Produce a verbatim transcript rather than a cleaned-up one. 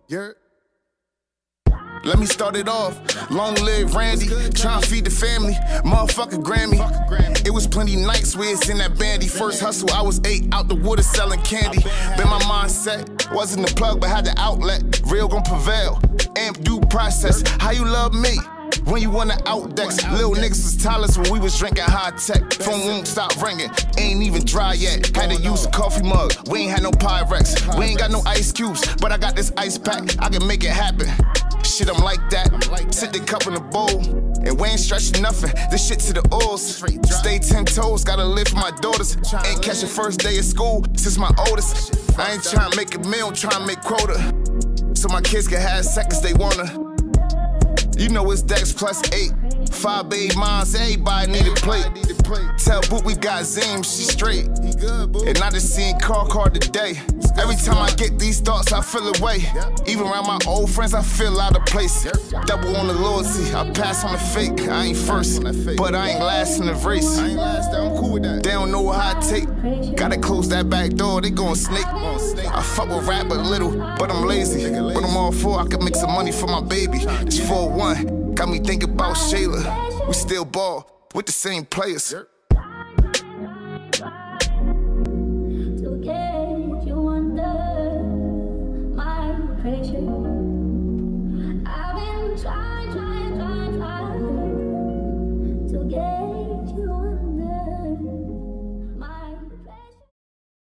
Yeah. Let me start it off. Long live Randy, trying to feed the family. Motherfucker Grammy. It was plenty nights where it's in that bandy. First hustle, I was eight out the water selling candy. Been my mindset, wasn't the plug but had the outlet. Real gon' prevail, amp due process. How you love me? When you wanna outdex, little niggas was tallest when we was drinking high tech. Phone won't stop ringing, ain't even dry yet. Had to use a coffee mug, we ain't had no Pyrex. We ain't got no ice cubes, but I got this ice pack, I can make it happen. Shit, I'm like that. Sit the cup in the bowl, and we ain't stretching nothing. This shit to the oils. Stay ten toes, gotta live for my daughters. Ain't catch the first day of school since my oldest. I ain't trying to make a meal, trying to make quota. So my kids can have seconds they wanna. You know it's Dex plus eight. Five baby moms, everybody need a plate. Tell Boot we got Zim, she straight. And I just seen Car Car today. Every time I get these thoughts, I feel away. Even around my old friends, I feel out of place. Double on the loyalty, I pass on the fake. I ain't first, but I ain't last in the race. They don't know how I take. Gotta close that back door, they gon' snake. I fuck with rap a little, but I'm lazy. But I'm all for I can make some money for my baby. It's four one, got me thinking about Shayla. We still ball with the same players.